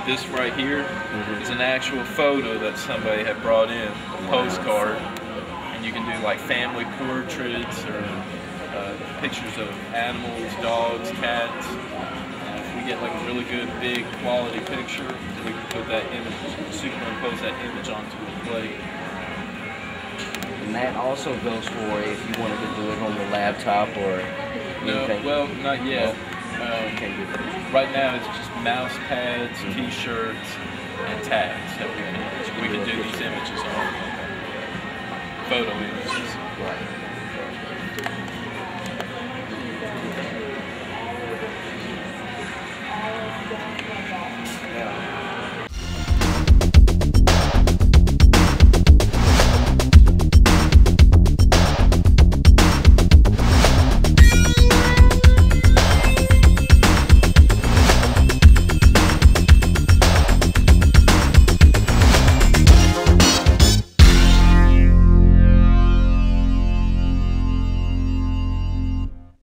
this right here is an actual photo that somebody had brought in, a postcard, and you can do like family portraits or pictures of animals, dogs, cats. And if we get like a really good, big quality picture, we can put that image, superimpose that image onto a plate. And that also goes for if you wanted to do it on your laptop or anything. No, well, not yet. Right now it's just mouse pads, t-shirts, and tags that we can do these images on, photo images. Right.